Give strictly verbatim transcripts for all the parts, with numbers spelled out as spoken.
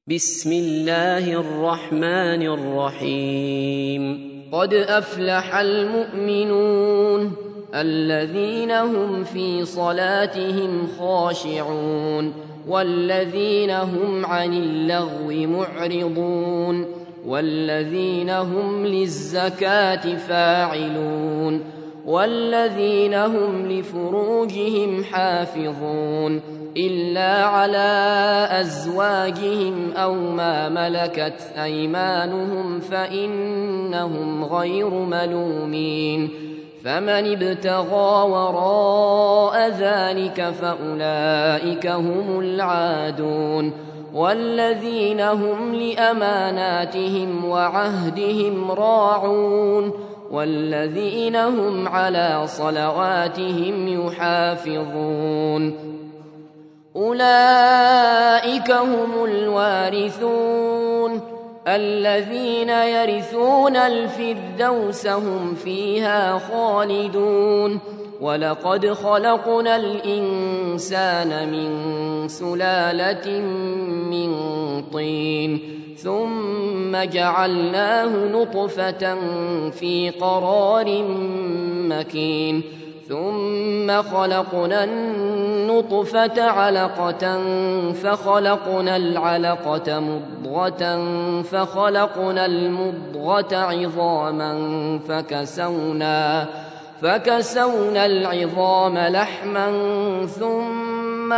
بسم الله الرحمن الرحيم قد أفلح المؤمنون الذين هم في صلاتهم خاشعون والذين هم عن اللغو معرضون والذين هم للزكاة فاعلون والذين هم لفروجهم حافظون إلا على أزواجهم أو ما ملكت أيمانهم فإنهم غير ملومين فمن ابتغى وراء ذلك فأولئك هم العادون والذين هم لأماناتهم وعهدهم راعون والذين هم على صلواتهم يحافظون أولئك هم الوارثون الذين يرثون الفردوس هم فيها خالدون ولقد خلقنا الإنسان من سلالة من طين ثم جعلناه نطفة في قرار مكين ثم خلقنا النطفة علقة فخلقنا العلقة مضغة فخلقنا المضغة عظاما فكسونا فكسونا العظام لحما ثم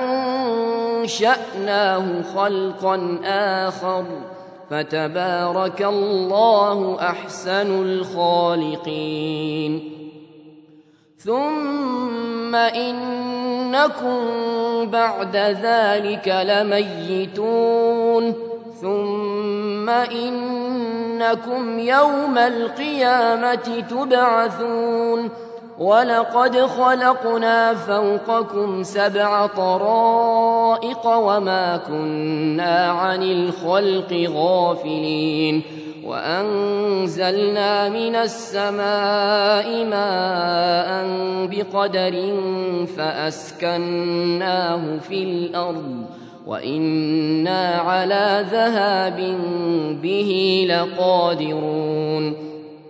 أنشأناه خلقا آخر فتبارك الله أحسن الخالقين ثم إنكم بعد ذلك لميتون ثم إنكم يوم القيامة تبعثون ولقد خلقنا فوقكم سبع طرائق وما كنا عن الخلق غافلين وأنزلنا من السماء ماء بقدر فأسكناه في الأرض وإنا على ذهاب به لقادرون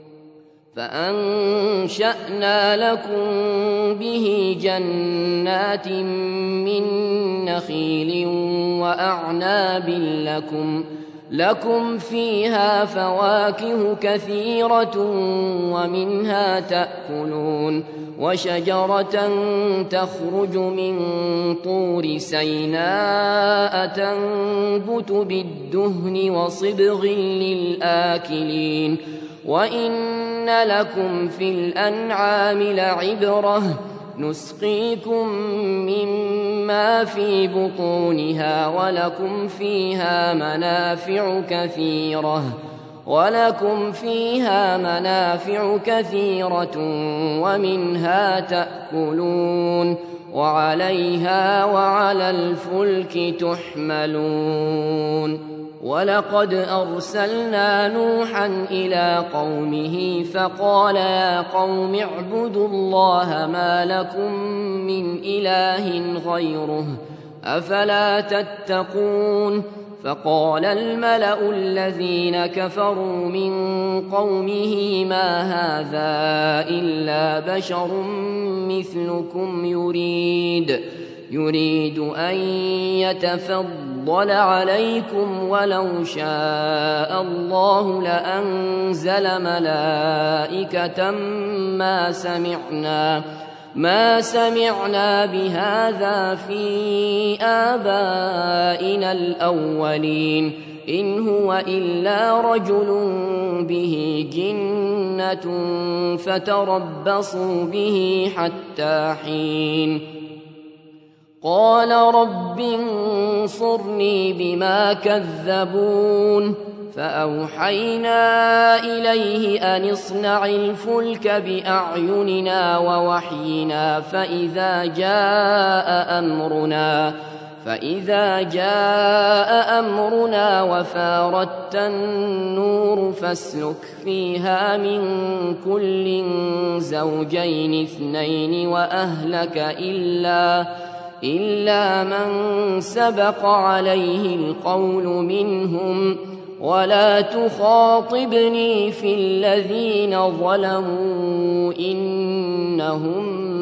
فأنشأنا لكم به جنات من نخيل وأعناب لكم لكم فيها فواكه كثيرة ومنها تأكلون وشجرة تخرج من طور سيناء تنبت بالدهن وصبغ للآكلين وإن لكم في الأنعام لعبرة نسقيكم مما في بطونها ولكم فيها منافع كثيرة ولكم فيها منافع كثيرة ومنها تأكلون وعليها وعلى الفلك تحملون ولقد أرسلنا نوحا إلى قومه فقال يا قوم اعبدوا الله ما لكم من إله غيره أفلا تتقون فقال الملأ الذين كفروا من قومه ما هذا إلا بشر مثلكم يريد يريد أن يتفضل عليكم ولو شاء الله لأنزل ملائكة ما سمعنا ما سمعنا بهذا في آبائنا الأولين إن هو إلا رجل به جنة فتربصوا به حتى حين قال رب انصرني بما كذبون فأوحينا إليه أن اصنع الفلك بأعيننا ووحينا فإذا جاء أمرنا فإذا جاء أمرنا وفارت النور فاسلك فيها من كل زوجين اثنين وأهلك إلا إلا من سبق عليه القول منهم ولا تخاطبني في الذين ظلموا إنهم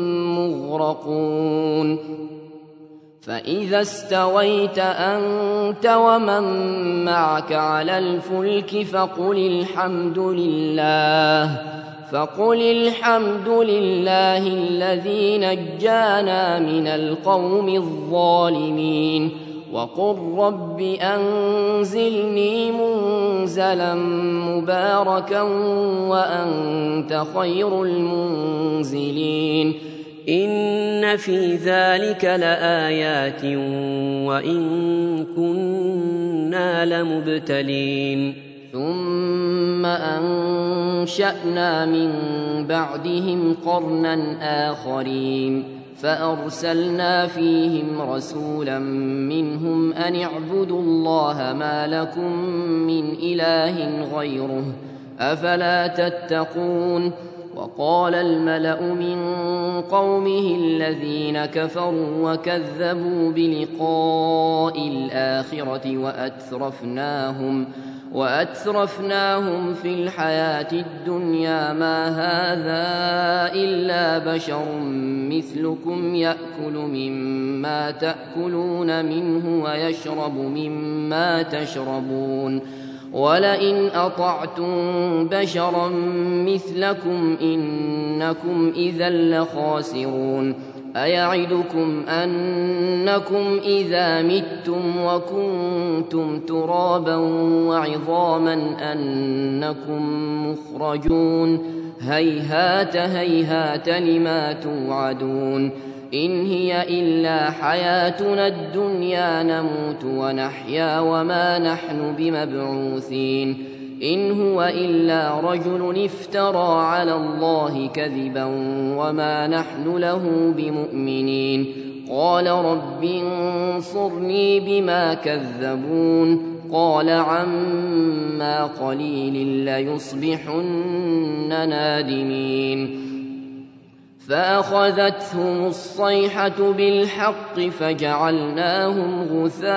مغرقون فإذا استويت أنت ومن معك على الفلك فقل الحمد لله فقل الحمد لله الذي نجانا من القوم الظالمين وقل رب أنزلني منزلا مباركا وأنت خير المنزلين إن في ذلك لآيات وإن كنا لمبتلين ثم أنشأنا من بعدهم قرنا آخرين فأرسلنا فيهم رسولا منهم أن اعبدوا الله ما لكم من إله غيره أفلا تتقون وقال الملأ من قومه الذين كفروا وكذبوا بلقاء الآخرة وأترفناهم وأترفناهم في الحياة الدنيا ما هذا إلا بشر مثلكم يأكل مما تأكلون منه ويشرب مما تشربون ولئن أطعتم بشرا مثلكم إنكم إذا لخاسرون أيعدكم أنكم إذا متم وكنتم ترابا وعظاما أنكم مخرجون هيهات هيهات لما توعدون إن هي إلا حياتنا الدنيا نموت ونحيا وما نحن بمبعوثين إن هو إلا رجل افترى على الله كذبا وما نحن له بمؤمنين قال رب انصرني بما كذبون قال عما قليل ليصبحن نادمين فأخذتهم الصيحة بالحق فجعلناهم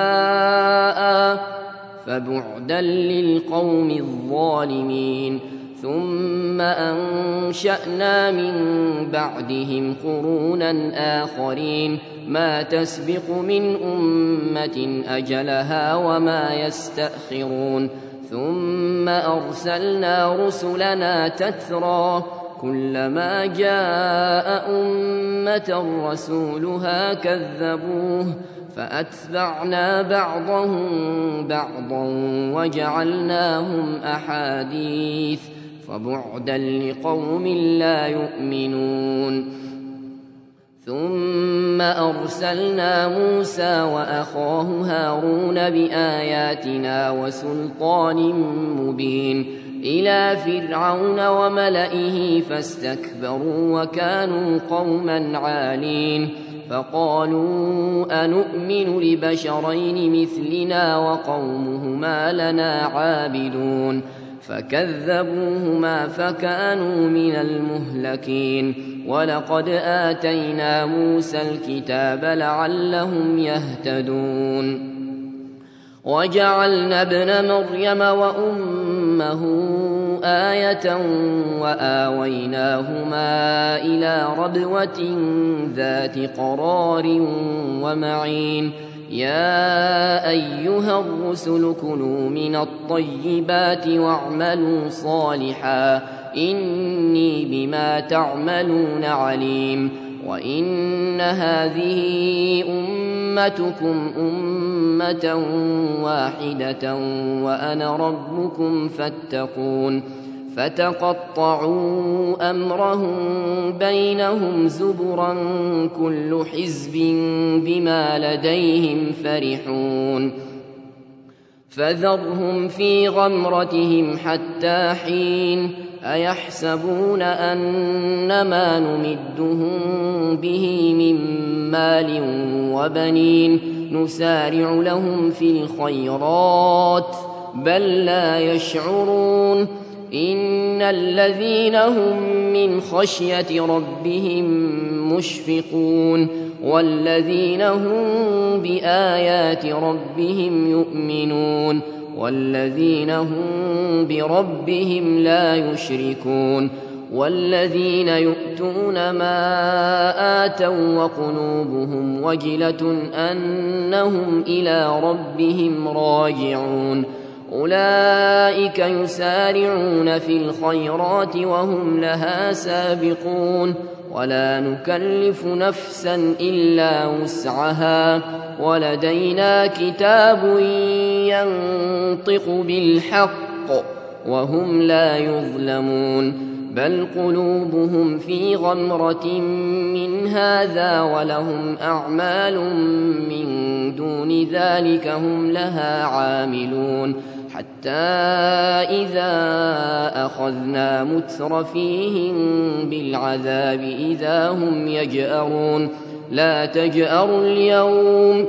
غثاء فبعدا للقوم الظالمين ثم أنشأنا من بعدهم قرونا آخرين ما تسبق من أمة أجلها وما يستأخرون ثم أرسلنا رسلنا تترى كلما جاء أمة رسولها كذبوه فأتبعنا بعضهم بعضا وجعلناهم أحاديث فبعدا لقوم لا يؤمنون ثم أرسلنا موسى وأخاه هارون بآياتنا وسلطان مبين إلى فرعون وملئه فاستكبروا وكانوا قوما عالين فقالوا أنؤمن لبشرين مثلنا وقومهما لنا عابدون فكذبوهما فكانوا من المهلكين ولقد آتينا موسى الكتاب لعلهم يهتدون وجعلنا ابن مريم وأمه آية وآويناهما إلى ربوة ذات قرار ومعين يا أيها الرسل كلوا من الطيبات واعملوا صالحا إني بما تعملون عليم وإن هذه أمتكم أمة واحدة وأنا ربكم فاتقون فتقطعوا أمرهم بينهم زبرا كل حزب بما لديهم فرحون فذرهم في غمرتهم حتى حين أيحسبون أنما نمدهم به من مال وبنين نسارع لهم في الخيرات بل لا يشعرون إن الذين هم من خشية ربهم مشفقون والذين هم بآيات ربهم يؤمنون والذين هم بربهم لا يشركون والذين يؤتون ما آتوا وقلوبهم وجلة أنهم إلى ربهم راجعون أولئك يسارعون في الخيرات وهم لها سابقون ولا نكلف نفسا إلا وسعها ولدينا كتاب ينطق بالحق وهم لا يظلمون بل قلوبهم في غمرة من هذا ولهم أعمال من دون ذلك هم لها عاملون حتى إذا أخذنا مترفيهم بالعذاب إذا هم يجأرون لا تجأروا اليوم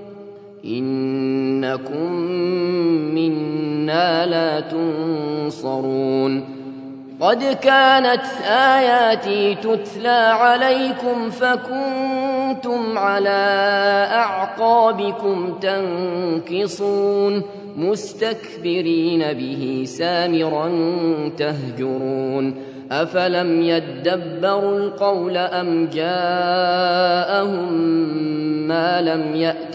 إنكم منا لا تنصرون قد كانت آياتي تتلى عليكم فكنتم على أعقابكم تنكصون مستكبرين به سامرا تهجرون أفلم يدبروا القول أم جاءهم ما لم يأت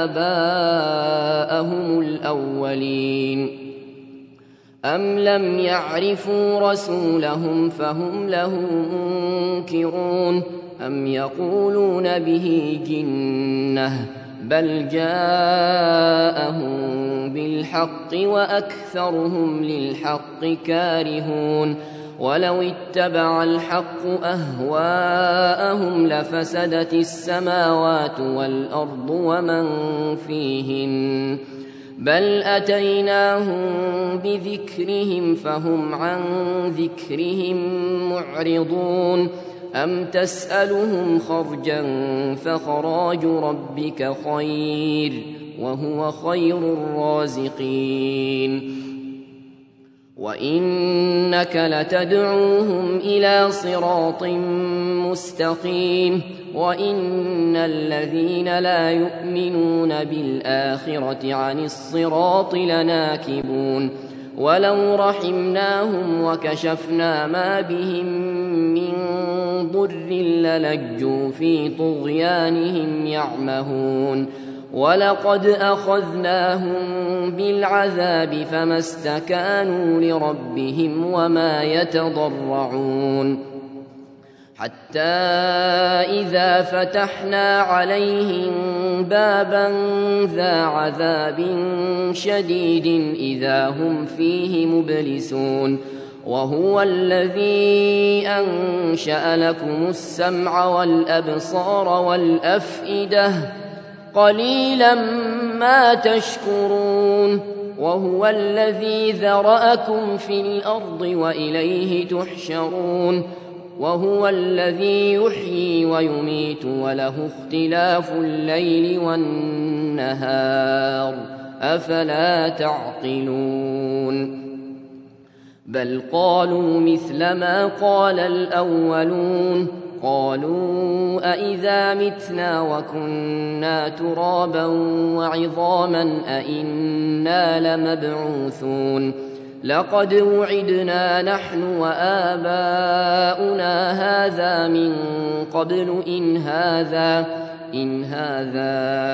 آباءهم الأولين أم لم يعرفوا رسولهم فهم له منكرون أم يقولون به جنة بل جاءهم بالحق وأكثرهم للحق كارهون ولو اتبع الحق أهواءهم لفسدت السماوات والأرض ومن فيهن بل أتيناهم بذكرهم فهم عن ذكرهم معرضون أم تسألهم خرجا فخراج ربك خير وهو خير الرازقين وإنك لتدعوهم إلى صراط مستقيم وإن الذين لا يؤمنون بالآخرة عن الصراط لناكبون ولو رحمناهم وكشفنا ما بهم من ضر للجوا في طغيانهم يعمهون ولقد أخذناهم بالعذاب فما استكانوا لربهم وما يتضرعون حتى إذا فتحنا عليهم بابا ذا عذاب شديد إذا هم فيه مبلسون وهو الذي أنشأ لكم السمع والأبصار والأفئدة قليلا ما تشكرون وهو الذي ذرأكم في الأرض وإليه تحشرون وهو الذي يحيي ويميت وله اختلاف الليل والنهار أفلا تعقلون بل قالوا مثل ما قال الأولون قالوا أئذا متنا وكنا ترابا وعظاما أئنا لمبعوثون لقد وعدنا نحن وآباؤنا هذا من قبل إن هذا إن هذا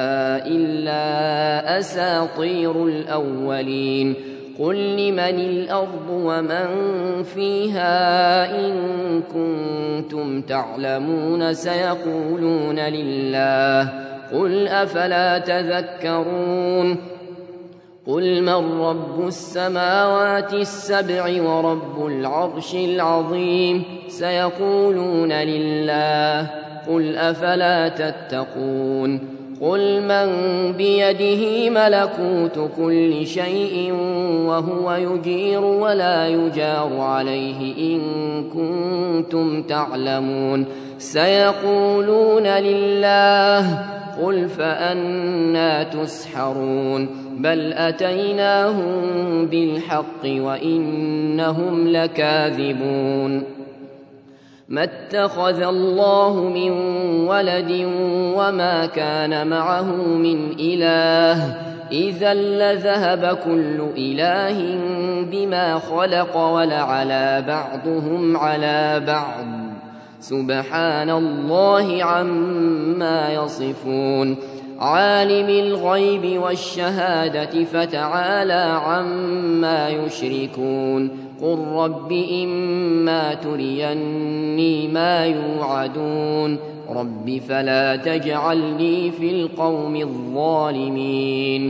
إلا أساطير الأولين قل لمن الأرض ومن فيها إن كنتم تعلمون سيقولون لله قل أفلا تذكرون قل من رب السماوات السبع ورب العرش العظيم سيقولون لله قل أفلا تتقون قل من بيده ملكوت كل شيء وهو يجير ولا يجار عليه إن كنتم تعلمون سيقولون لله قل فأنا تسحرون بل أتيناهم بالحق وإنهم لكاذبون ما اتخذ الله من ولد وما كان معه من إله إذا لذهب كل إله بما خلق ولعلى بعضهم على بعض سبحان الله عما يصفون عالم الغيب والشهادة فتعالى عما يشركون قل رب إما تريني ما يوعدون رب فلا تجعلني في القوم الظالمين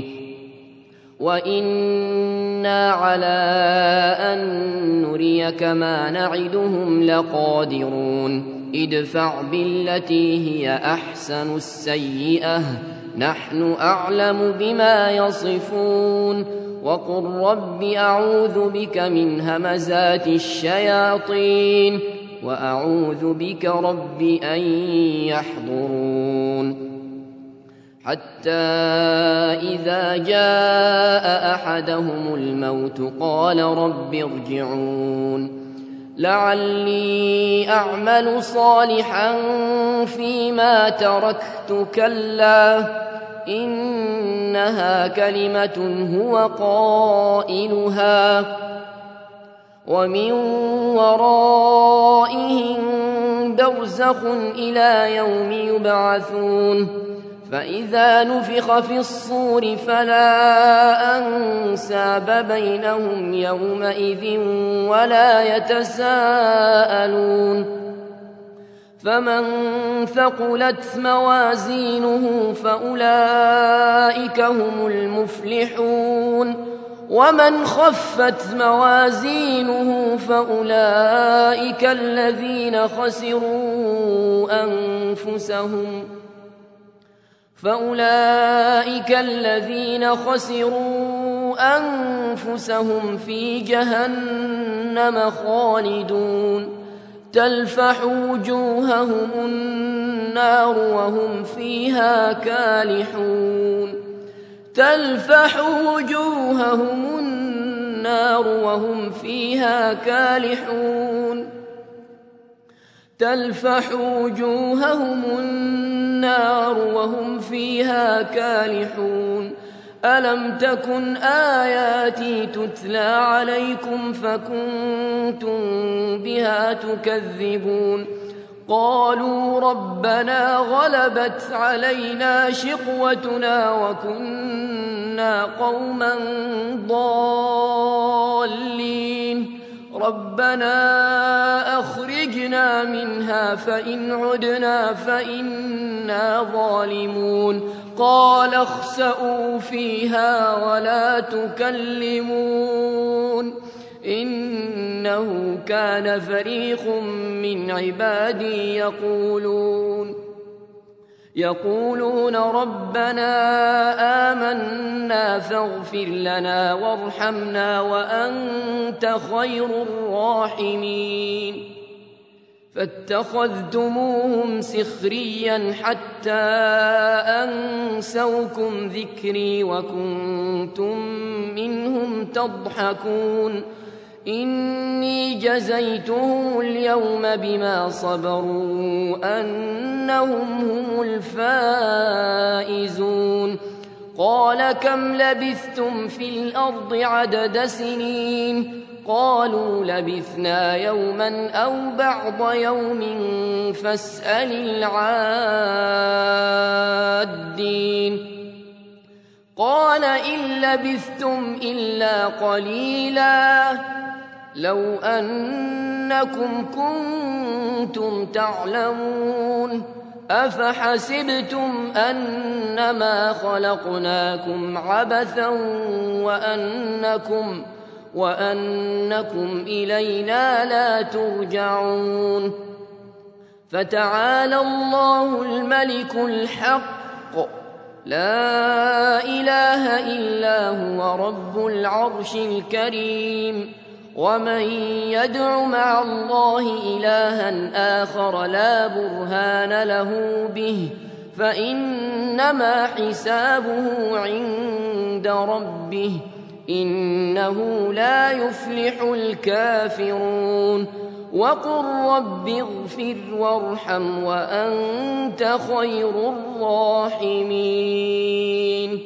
وإنا على أن نريك ما نعدهم لقادرون ادفع بالتي هي أحسن السيئة نحن أعلم بما يصفون وقل رب أعوذ بك من همزات الشياطين وأعوذ بك رب أن يحضرون حتى إذا جاء أحدهم الموت قال رب ارجعون لعلي أعمل صالحا فيما تركت كلا إنها كلمة هو قائلها ومن ورائهم برزخ إلى يوم يبعثون فإذا نفخ في الصور فلا أنساب بينهم يومئذ ولا يتساءلون فمن ثقلت موازينه فأولئك هم المفلحون ومن خفت موازينه فأولئك الذين خسروا أنفسهم فأولئك الذين خسروا أنفسهم في جهنم خالدون تلفح وجوههم النار وهم فيها كالحون تلفح وجوههم النار وهم فيها كالحون تلفح وجوههم النار وهم فيها كالحون ألم تكن آياتي تتلى عليكم فكنتم بها تكذبون قالوا ربنا غلبت علينا شقوتنا وكنا قوما ضالين ربنا أخرجنا منها فإن عدنا فإنا ظالمون قال اخسئوا فيها ولا تكلمون إنه كان فريق من عبادي يقولون يقولون ربنا آمنا فاغفر لنا وارحمنا وأنت خير الراحمين فاتخذتموهم سخريا حتى أنسوكم ذكري وكنتم منهم تضحكون إني جزيتهم اليوم بما صبروا أنهم هم الفائزون قال كم لبثتم في الأرض عدد سنين قالوا لبثنا يوما أو بعض يوم فاسأل العادين قال إن لبثتم إلا قليلا لو أنكم كنتم تعلمون أفحسبتم أنما خلقناكم عبثا وأنكم وأنكم إلينا لا ترجعون فتعالى الله الملك الحق لا إله إلا هو رب العرش الكريم ومن يدع مع الله إلها آخر لا برهان له به فإنما حسابه عند ربه إنه لا يفلح الكافرون وقل رب اغفر وارحم وأنت خير الراحمين.